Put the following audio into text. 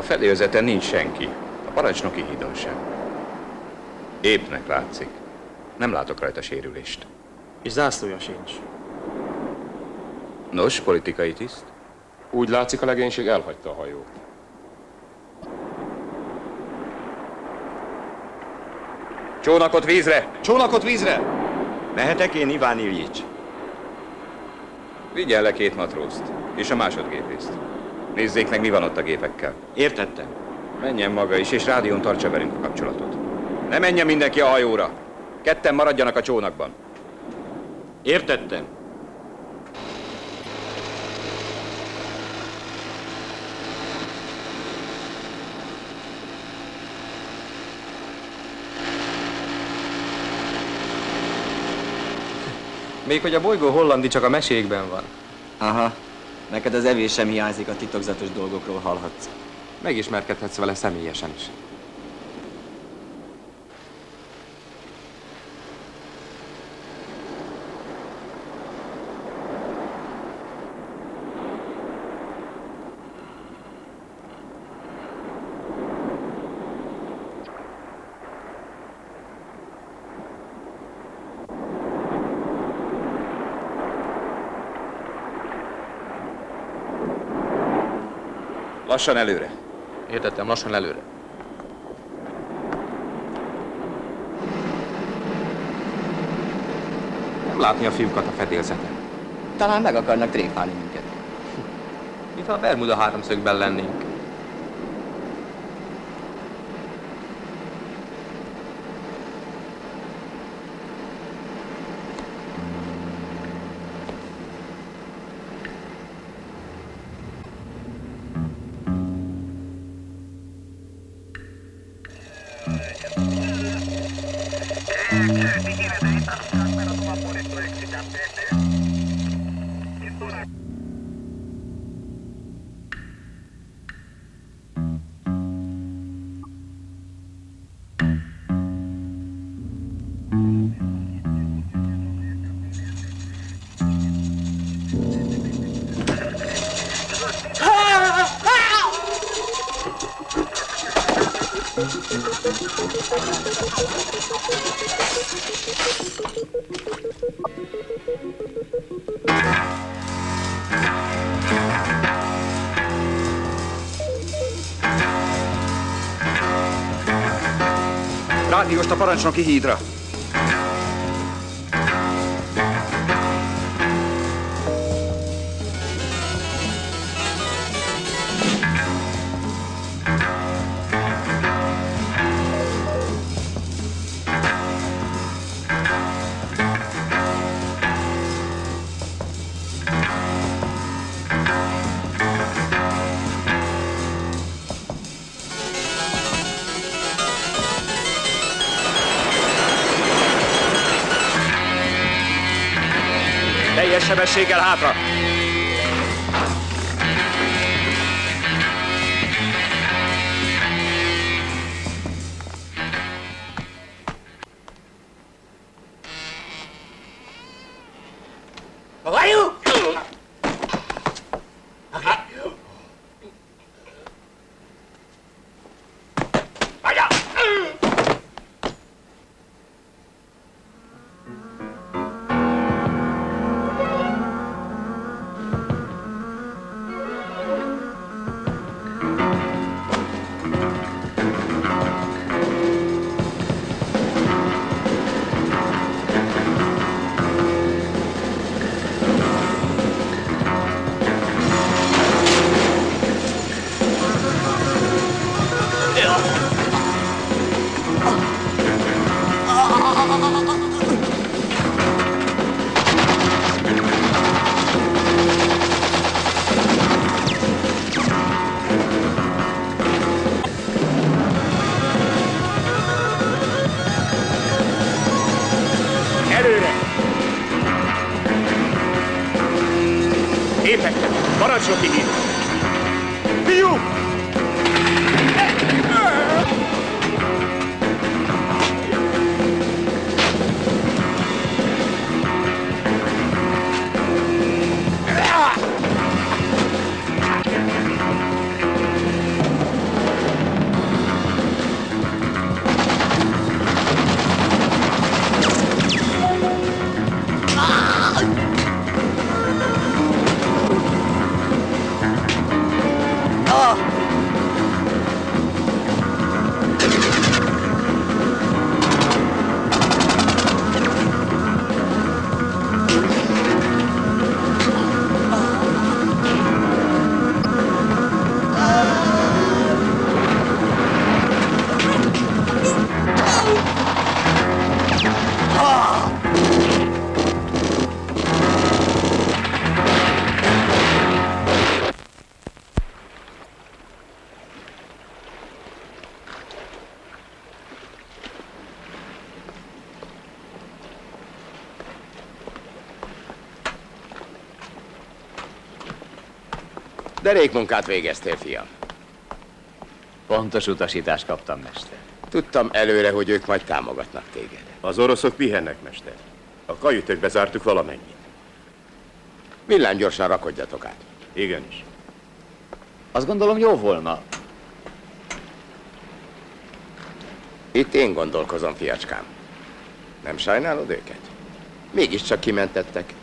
A fedélzeten nincs senki, a parancsnoki hídon sem. Épnek látszik. Nem látok rajta sérülést. És zászlója sincs. Nos, politikai tiszt? Úgy látszik, a legénység elhagyta a hajót. Csónakot vízre! Csónakot vízre! Mehetek én, Iván Iljics? Vigyen le 2 matrózt, és a másodgépészt. Nézzék meg, mi van ott a gépekkel. Értettem. Menjen maga is, és rádión tartsa velünk a kapcsolatot. Ne menjen mindenki a hajóra. 2 maradjanak a csónakban. Értettem. Még hogy a bolygó hollandi csak a mesékben van. Aha. Neked az evés sem hiányzik, a titokzatos dolgokról hallhatsz. Megismerkedhetsz vele személyesen is. Lassan előre. Értettem, lassan előre. Nem látni a fiúkat a fedélzeten. Talán meg akarnak tréfálni minket. Mintha a Bermuda háromszögben lennénk. Rádióst a parancsnoki hídra. Teljes sebességgel hátra! Parancsnoki híd! Fiúk! Derék munkát végeztél, fiam. Pontos utasítást kaptam, mester. Tudtam előre, hogy ők majd támogatnak téged. Az oroszok pihennek, mester. A kajütökbe zártuk valamennyit. Villámgyorsan rakodjatok át. Igenis. Azt gondolom, jó volna. Itt én gondolkozom, fiacskám. Nem sajnálod őket? Mégiscsak kimentettek.